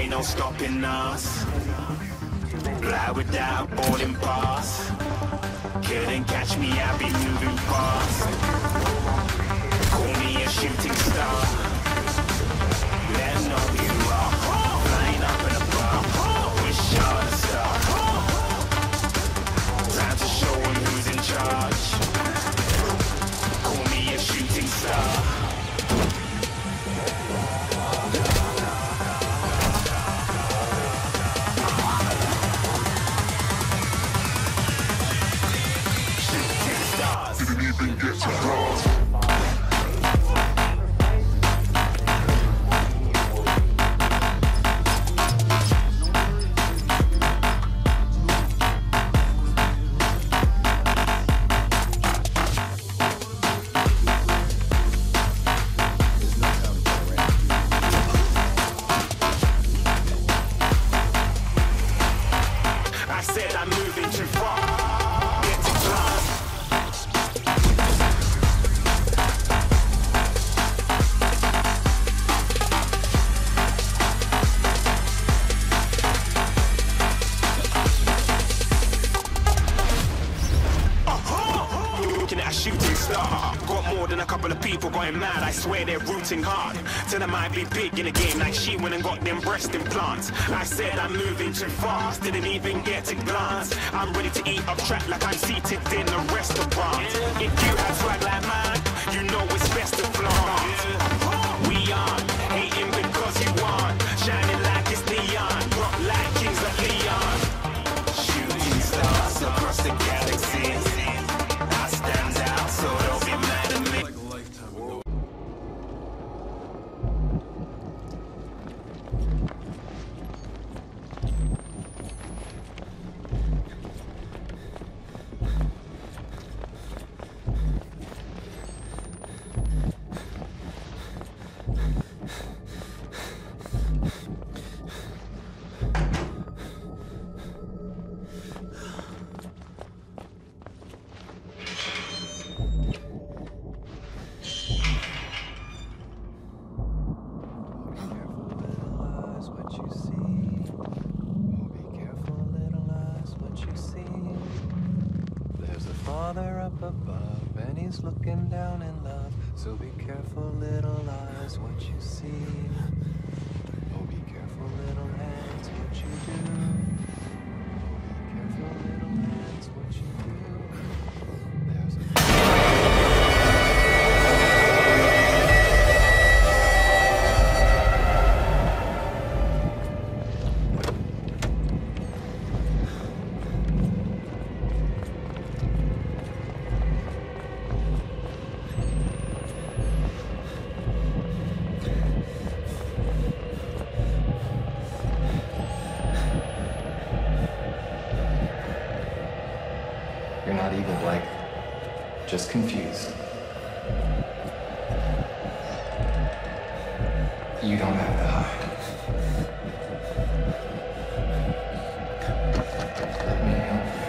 ain't no stopping us. Fly without boarding pass. Couldn't catch me, I be moving fast. Call me a shooting star. Let 'em know who you are. Flying up in a bar. Wish you're the star. Time to show 'em who's in charge. Call me a shooting star. Didn't even get to cross. I said I'm moving too far. Get to class. Looking at a shooting star. Got more than a couple of people going mad. I swear they're rooting hard. Tell them I be big in the game like she went and got them breast implants. I said I'm moving too fast. Didn't even get to glance. I'm ready to eat up track like I'm seated in a restaurant. If you have swag like mine, you know it's best to flaunt. We aren't hating because you aren't. Shining like it's neon. Rock like kings of Leon. Shooting stars across the galaxy. I stand out, so don't be mad at me. Father up above, and he's looking down in love. So be careful, little eyes, what you see. Oh, be careful, little hands, what you do. Oh, be careful, little hands, what you do. There's a You're not evil, Blake. Just confused. You don't have to hide. Let me help you.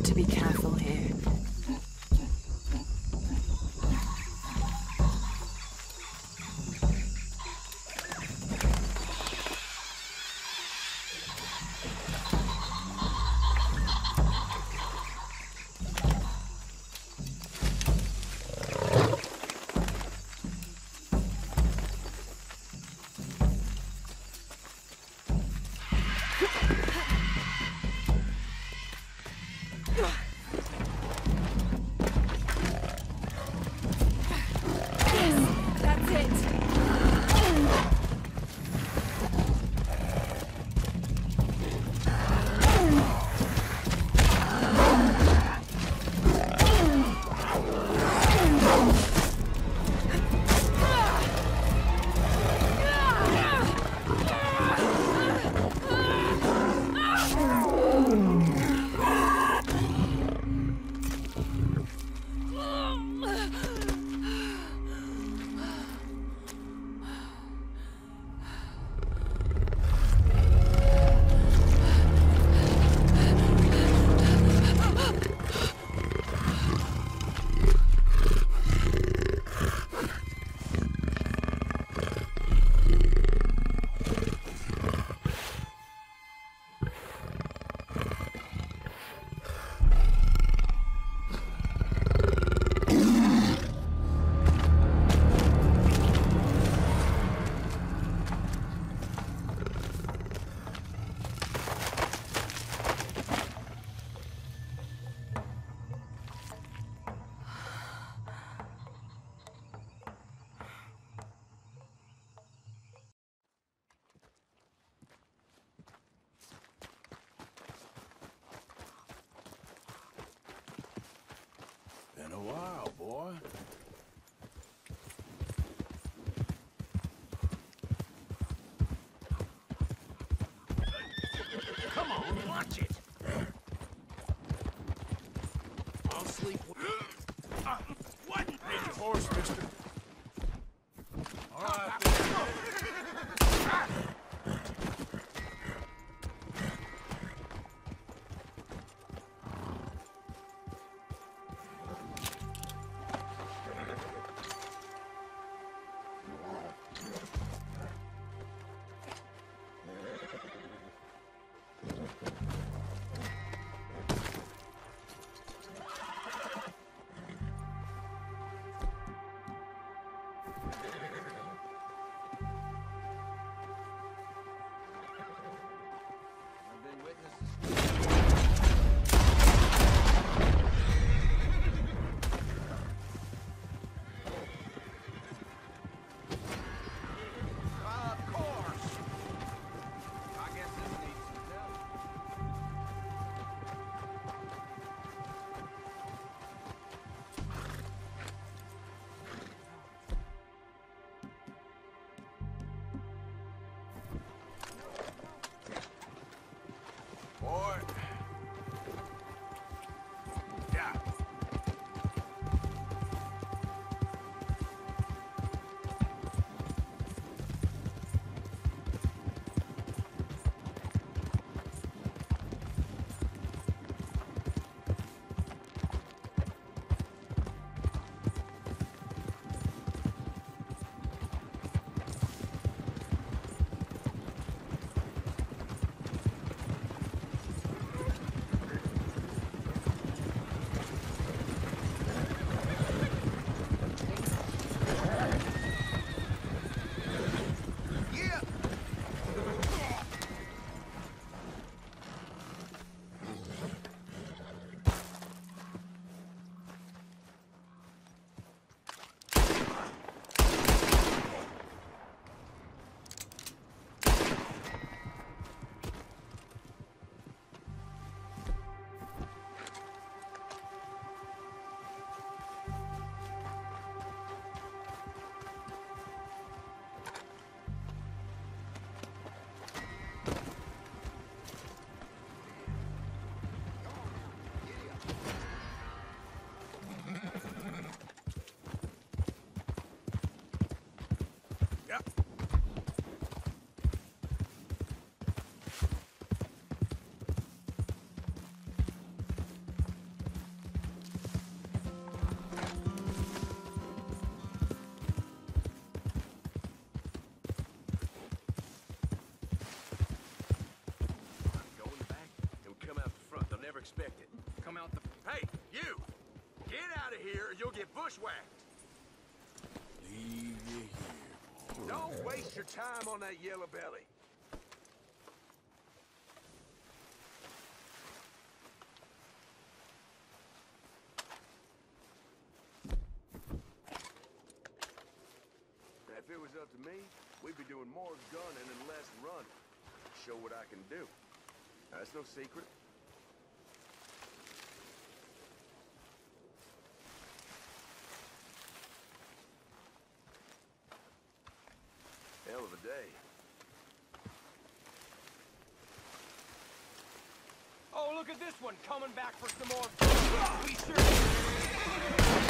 got to be careful here. Been a while, boy. Come on, watch it. I'll sleep. What? Need your horse, mister. All right. expected. Come out the... Hey, you! Get out of here or you'll get bushwhacked. Leave you here, boy. Don't waste your time on that yellow belly. If it was up to me, we'd be doing more gunning and less running. Show what I can do. That's no secret. Hell of a day. Oh, look at this one coming back for some more. We sure.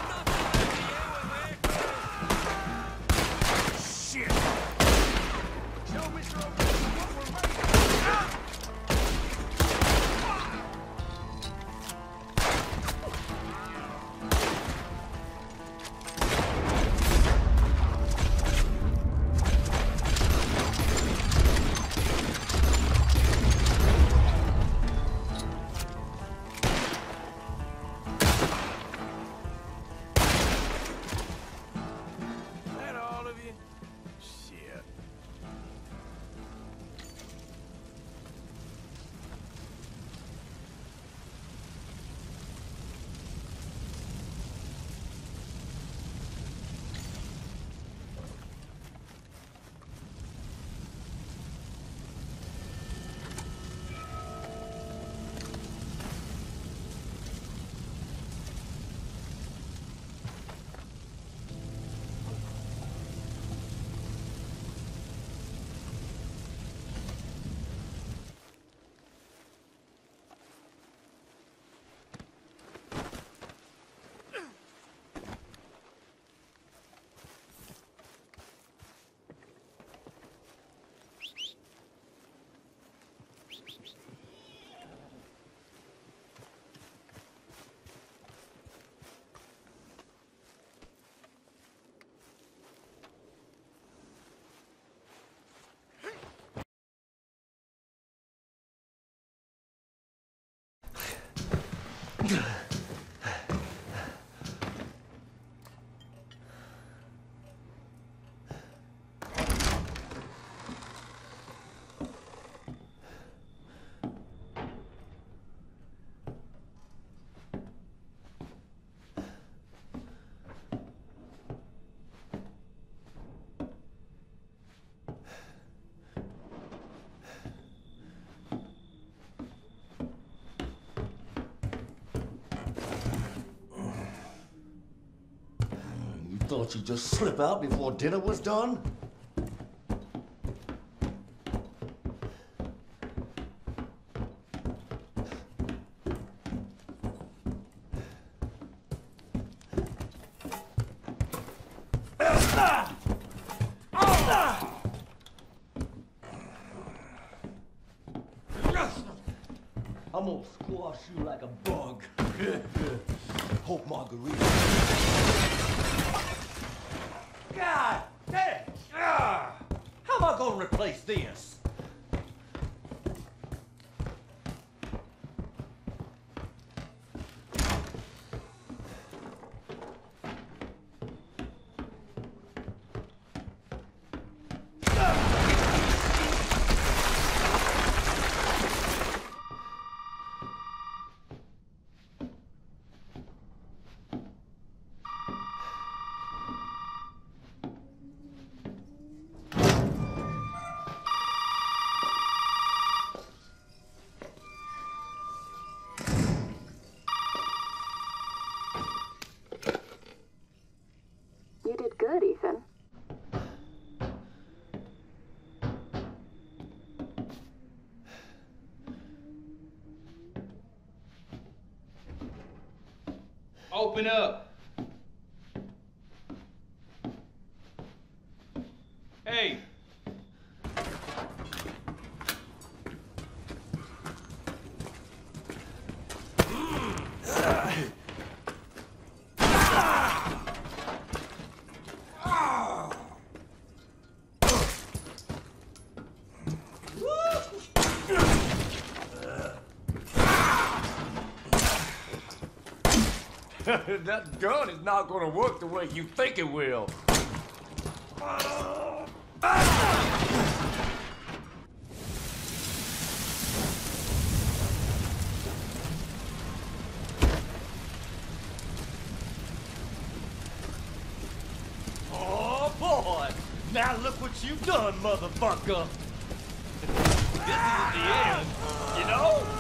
Shit! Show Mr. O'Brien what we're ready for. That all of you? Shit. Thought you'd just slip out before dinner was done? I'm gonna squash you like a bug. Hope Margarita. God damn! How am I gonna replace this? You did good, Ethan. Open up. Hey. That gun is not gonna work the way you think it will. Oh boy! Now look what you've done, motherfucker! This isn't the end, you know?